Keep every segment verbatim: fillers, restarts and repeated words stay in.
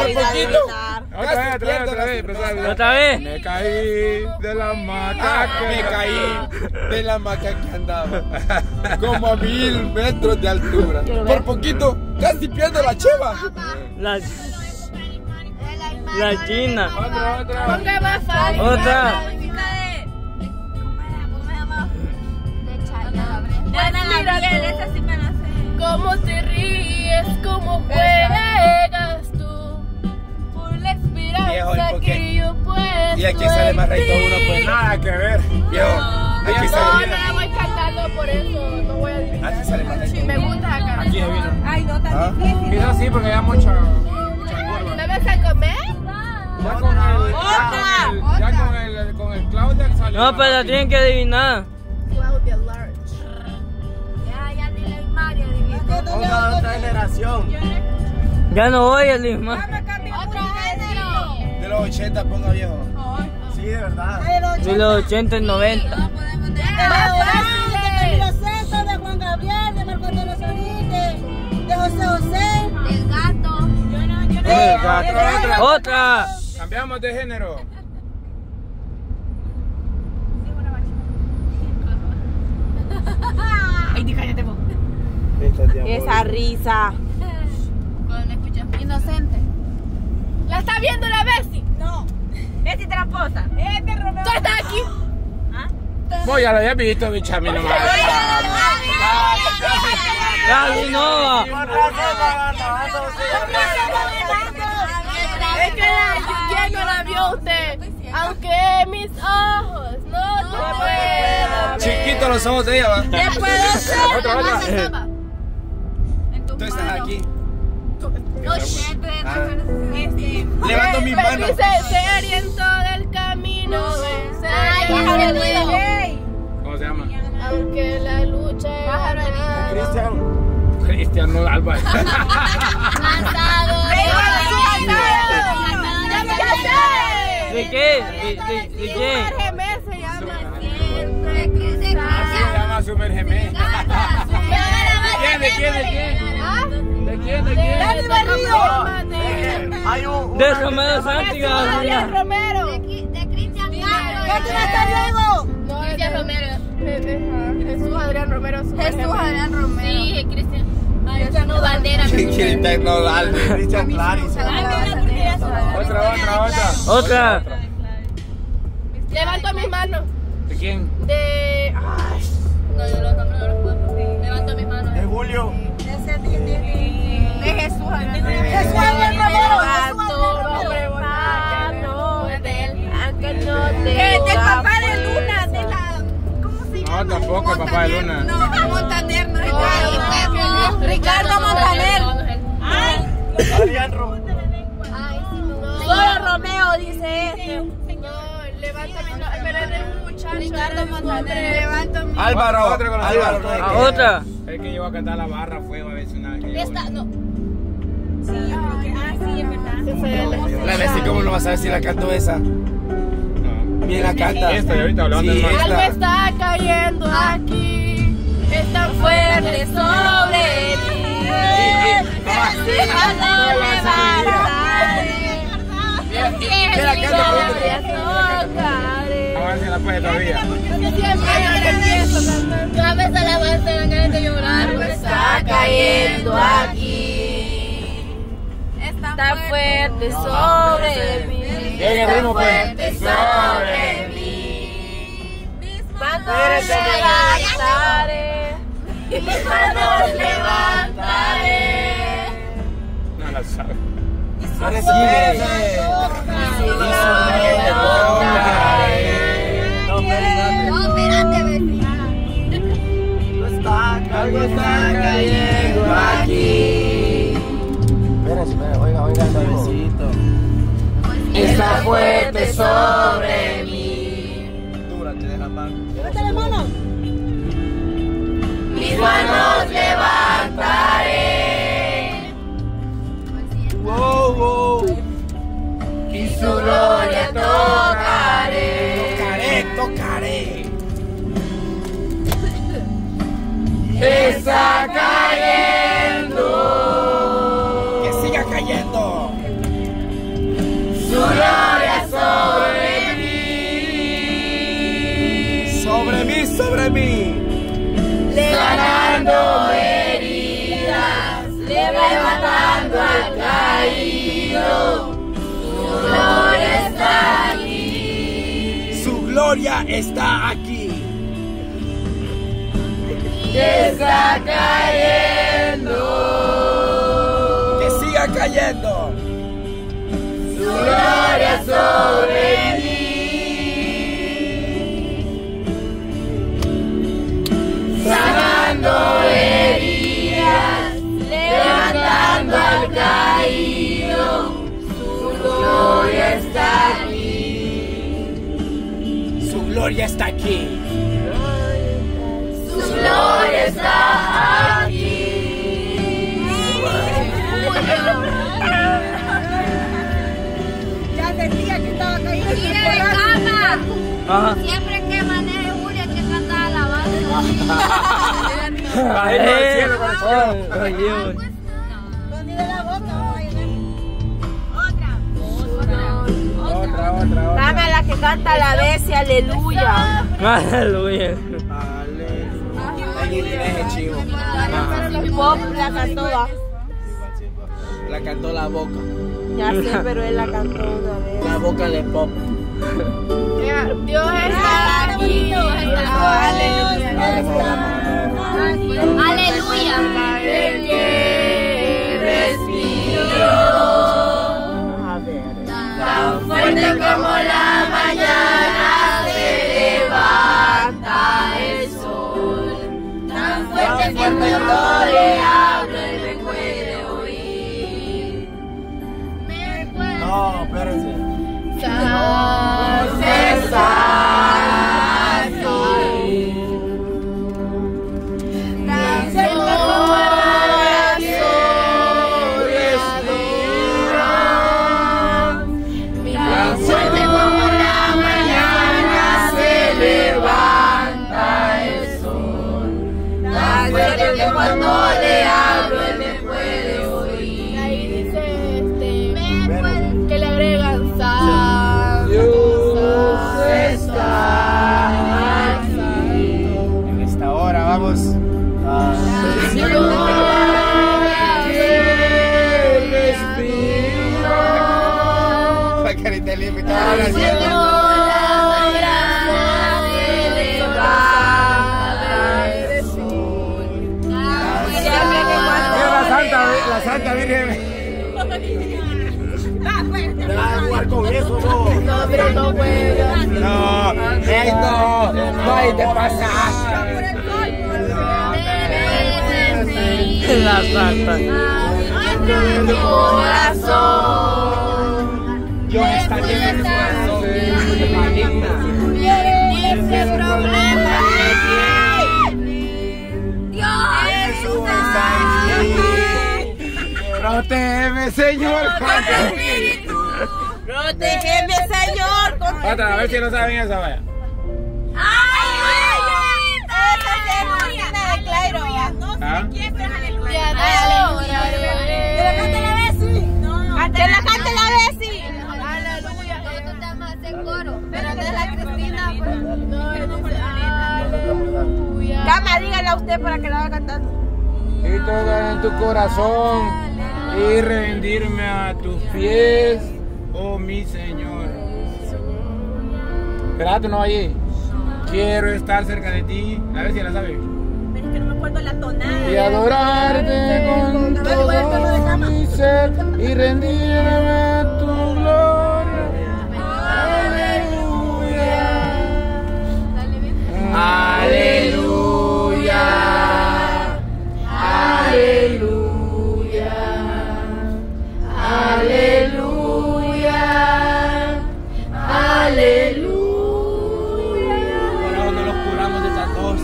poquito. Otra vez, otra vez, otra vez, otra vez. Me caí de la maca. Me caí de la maca que andaba como a mil metros de altura. Por poquito, casi pierdo la cheva. La, la china. Otra, otra. Ponga más fácil. Otra. ¿Cómo te ríes? ¿Cómo juegas tú? Por la esperanza que yo puedo. Y aquí sale más reito uno, pues Nada que ver. viejo. Aquí No, sale. no la voy cantando por eso, no voy a adivinar. Aquí sale más reito. Me gusta acá. Aquí se vino. Ay, no tan difícil. Quizás sí, porque ya mucha, mucha curva. ¿Me vas a comer? Ya con el, ya con el, ya con el, con el Claudia salió. No, pero la tienen que adivinar. Claudia Large. Otra, otra generación. Ya no voy a Lisma. Otro género. De los ochenta, ponga viejo. Sí, de verdad. De los ochenta y noventa. De Camilo Sesto, de Juan Gabriel, de Marco Antonio Solís, de, de José José. Del gato. Eh, Otra, otra. Otra. Cambiamos de género. Ay, di, cállate vos. Esa risa. Cuando escuchas inocente. ¿La está viendo la Bessie? No. Bessie tramposa. Es de Romeo. ¿Tú estás aquí? Vos ya lo habías visto, bicha, a mí no me Dale, no. Es que la, ¿quién no la vio usted? Aunque mis ojos no te puedan ver. Chiquito los ojos de ella, va. ¿Qué puedo ser? Otra, otra. Tú estás aquí. No, siempre. Levanto mi mano. Dice, se orientó del camino. Se ¿Cómo se llama? aunque la lucha era Cristian. Cristian Nodal. cansado. ¿De qué? ¿De, de, de qué? Gemé se llama. Así se llama Sumérgeme. ¿Quién? ¿De quién? ¿De quién? ¿De quién? ¿De quién? Hay un. De Romero Santiago. Adrián Romero. ¿Qué tú estás viendo? No, Cristian Romero. Jesús Adrián Romero. Jesús Adrián Romero. Sí, Cristian. Cristian no bandera. Cristian Nodal. Cristian Claris. Otra, otra, otra. Otra. Levanto mis manos. ¿De quién? De. Ay. No, yo los nombres no los puedo. Levanto mis manos. De Julio. De Jesús Adrián. Jesús Adrián Romero. Levanto nombre bonito del ángel no te. Del papá de Luna, de la. ¿Cómo se llama? No, tampoco el papá de Luna. No, Montaner, no. Ricardo Montaner. Ay. Adrián Romero. Solo Romeo dice este. No, levanta mi nombre. Pero es un muchacho. Ricardo Montaner. Levanto mi Álvaro. Otra con la Álvaro. otra. no, Otra. El que llegó a cantar la barra fue a ver si una que Esta, no. Sí, yo creo que. Ah, sí, es verdad. La Bessie, ¿cómo no vas a ver si la canto esa? No. Bien la canta. Esta, y ahorita hablando Sí, del mar. Algo esta. está cayendo aquí. Es tan fuerte sobre mí. Cuando levantaré. Mira, canta, tocaré. A ver si la puede todavía. Siempre empiezo cantando. A veces la voz te dan ganas de llorar. Algo está cayendo aquí. Está fuerte sobre mí. Bien, el ritmo, pues. Fuerte sobre mí. Mis manos levantaré. Mis manos levantaré. No la sabe. Ahora sigue. No, espérate, vecina. Algo está cayendo aquí. Espera, espera, oiga, oiga, suavecito. Está fuerte sobre mí. Dúrate de la mano. Levanta la mano. Mis manos levantaré. Wow, wow. Y su gloria tocaré. Tocaré, tocaré. Está cayendo. Que siga cayendo. sobre mí. Sanando heridas, levantando al caído, su gloria está aquí. Su gloria está aquí. Que está cayendo, que siga cayendo. Su gloria sobre mí. Sanando heridas, levantando al caído, su gloria está aquí. Su gloria está aquí. Su gloria está aquí. Ya sentía que estaba caído. Mire de cama. Ajá. Siempre que maneje Julia hay que cantar alabanza. Ahí no al cielo con el cielo. Ay, Dios. Con ni de la boca va a llenar. Otra, otra, otra. Dame a la que canta la vez y aleluya. Aleluya. En inglés es chivo. Pop la cantó, va. La cantó la boca. Ya sé, pero él la cantó una vez. La boca de pop. Dios está aquí. Aleluya. Aleluya. El que respiro. A ver. Tan fuerte como la mañana se levanta el sol. Tan fuerte que cuando le hablo él me puede oír. Me puede No, espérense. cuando le hablo él me puede oír. Ahí dice este, me puede, que le agregan sal. Dios está aquí. En esta hora vamos a respiro. La carita limpia. La Santa Virgen. No vas a jugar con eso, no. No, pero no puedo. No, ey, no, no, ahí te pasaste. La Santa. En mi corazón. Dios está aquí en mi corazón. Ese problema Dios está aquí. Protégeme, Señor. Protégeme, Señor. Con... Otra, a ver si no saben esa, vaya. ¡Ay, ay! Esa es Martina de Clairo. ¿Ah? Que la cante la Bessie. Que la cante la Bessie. Aleluya. Nosotros estamos a hacer coro. Pero de la Cristina. No, dice aleluya. Cama, dígala a usted para que la vaya cantando. Y tocar en tu corazón y rendirme a tus pies, oh mi Señor. Espérate, no allí. Quiero estar cerca de ti. A ver si la sabes. Pero es que no me acuerdo la tonada. Y adorarte con todo mi ser y rendirme a tu gloria. Aleluya. Aleluya. Aleluya, aleluya, aleluya. Por ahora no los curamos de esas dos.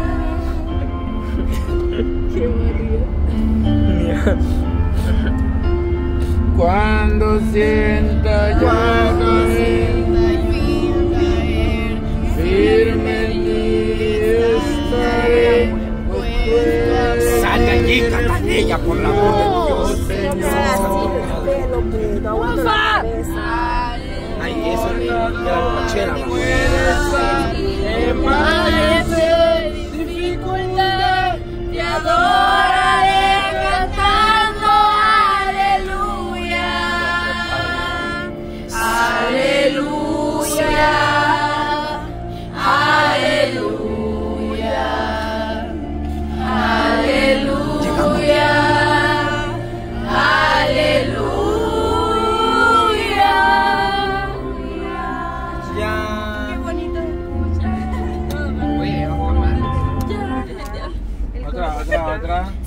Cuando sienta yo caer, firme en ti estaré. Sal de allí, Catanilla, por la amor de Dios. Ay, eso de la cochera. Puedes amanecer.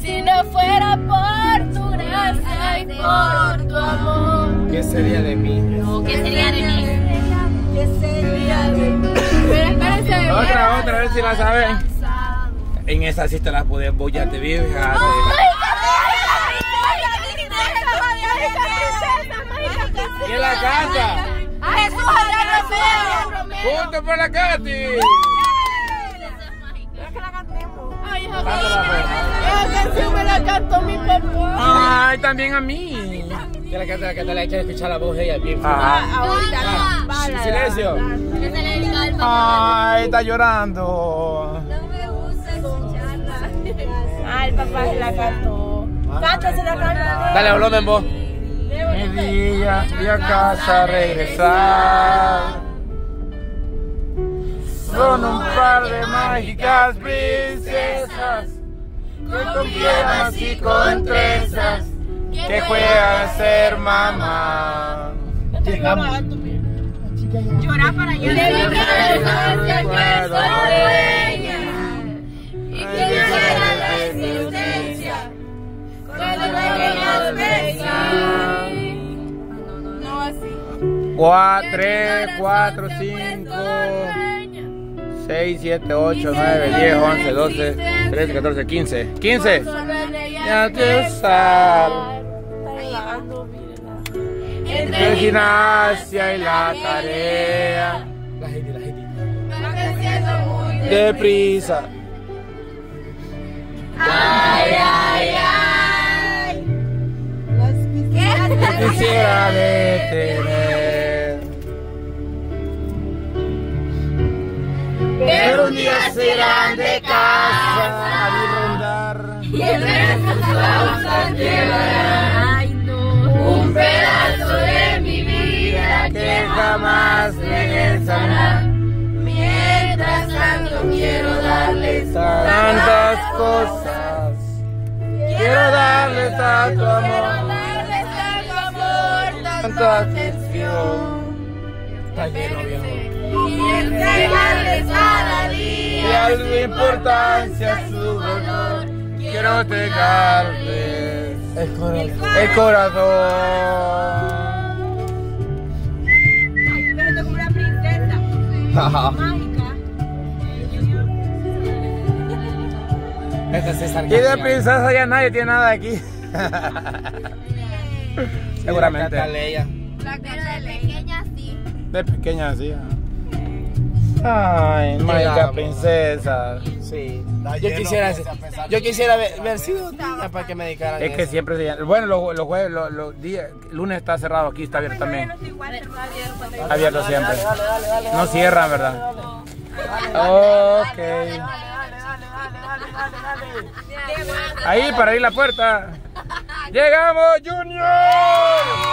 Si no fuera por tu gracia y por tu amor. ¿Qué sería de mí? No, ¿qué sería de mí? ¿Qué sería de mí? Pero espérense. Otra, otra, a ver si la saben. En esa sí te la puedes bollar, te vi, fíjate. ¿Quién la canta? A Jesús Adrián Romero. ¡Punto por la Katy! Ay, hija, esa canción me la cantó mi papá. Ay, también a mí. ¿Qué la canta? La canta, la hay que escuchar la voz de ella bien. Ah. Ahorita. Silencio. Ay, está llorando. No me gusta escucharla. Ah, el papá se la cantó. Cántase la canta. Dale, hablame en voz. Mi día y a casa regresar. Son un par de mágicas princesas que con piernas y con trenzas que juegan a ser mamá. Llegamos. Llorar para allá. Recuerdo Y que llegara la existencia cuando pequeñas besas. No así. cuatro, tres, cuatro, cinco, seis, siete, ocho, nueve, diez, once, doce, trece, catorce, quince. quince. Ya te usar. Entre el gimnasia y la tarea. La gente, la gente. Va creciendo muy Deprisa. Ay, ay, ay. Quisiera detener. Pero un día serán de casa a rondar. Y el resto se va a llevar. Ay, no. Un pedazo de mi vida Que jamás regresará. Mientras tanto quiero darles Tantas cosas. Quiero darle tanto amor. darles tanto amor, Tanta atención. Está lleno, viejo. y entregarles cada Y día algo importancia su dolor. Quiero entregarles El corazón. el corazón. Ay, pero como una princesa. Mágica. Este es César Y de García. princesa ya nadie tiene nada aquí. Seguramente. La Leia. La cara de pequeña sí. De pequeña así. Ay, mágica Llegamos. princesa. Sí. Yo quisiera, yo quisiera haber, haber sido niña para que me dedicaran Es que eso. siempre se bueno, los, los jueves, los, los días, lunes está cerrado, aquí está abierto también. Abierto siempre. No cierran, ¿verdad? Ok. Ahí para abrir la puerta. Llegamos, Junior.